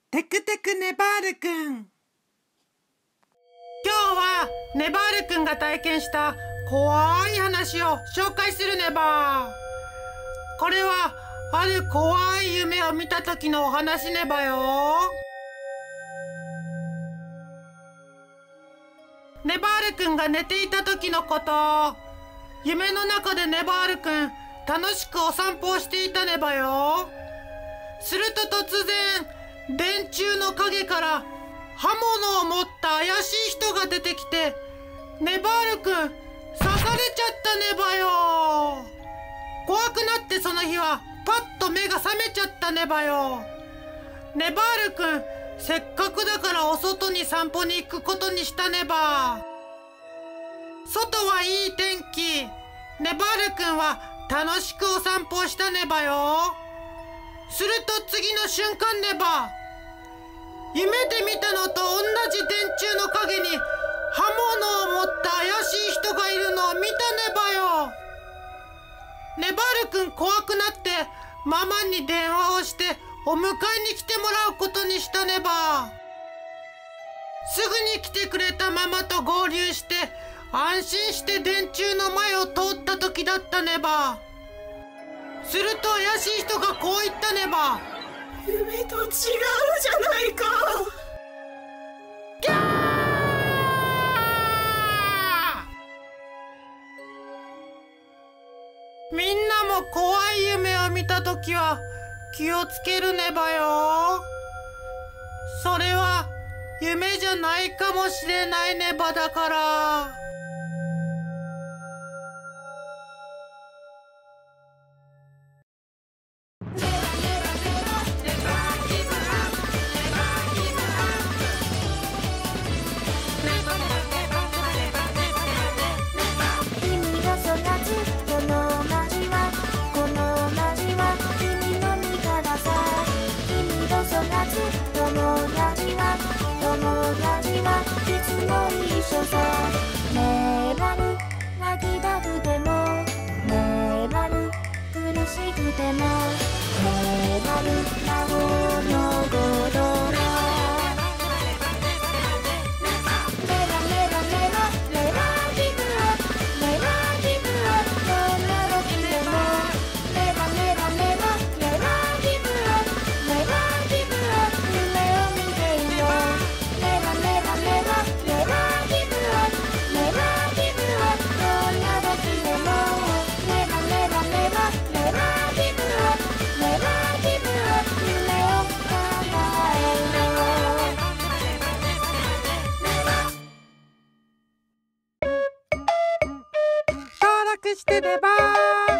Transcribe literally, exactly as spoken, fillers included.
テクテクネバールくん。今日はネバールくんが体験した怖い話を紹介するネバー。これはある怖い夢を見た時のお話ネバよ。ネバールくんが寝ていた時のこと。夢の中でネバールくん楽しくお散歩をしていたネバよ。すると突然電柱の陰から刃物を持った怪しい人が出てきて、ネバールくん刺されちゃったネバよ。怖くなってその日はパッと目が覚めちゃったネバよ。ネバールくんせっかくだからお外に散歩に行くことにしたネバ。外はいい天気。ネバールくんは楽しくお散歩をしたネバよ。すると次の瞬間ネバ、夢で見たのと同じ電柱の陰に刃物を持った怪しい人がいるのを見たネバよ。ネバールくん怖くなってママに電話をしてお迎えに来てもらうことにしたネバ。すぐに来てくれたママと合流して安心して電柱の前を通った時だったネバ。すると怪しい人がこう言ったネバ。 夢と違うじゃないか。 ギャー。みんなも怖い夢を見たときは気をつけるネバよ。それは夢じゃないかもしれないネバだから。してれば